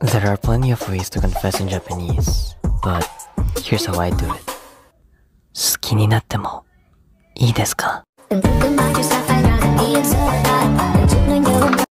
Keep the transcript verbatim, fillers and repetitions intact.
There are plenty of ways to confess in Japanese, but here's how I do it. 好きになってもいいですか?